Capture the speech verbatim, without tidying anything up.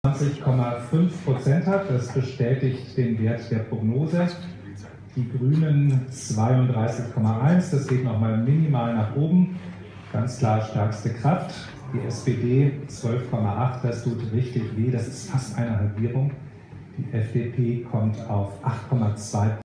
zwanzig Komma fünf Prozent hat. Das bestätigt den Wert der Prognose. Die Grünen zweiunddreißig Komma eins. Das geht nochmal minimal nach oben. Ganz klar stärkste Kraft. Die S P D zwölf Komma acht. Das tut richtig weh. Das ist fast eine Halbierung. Die F D P kommt auf acht Komma zwei.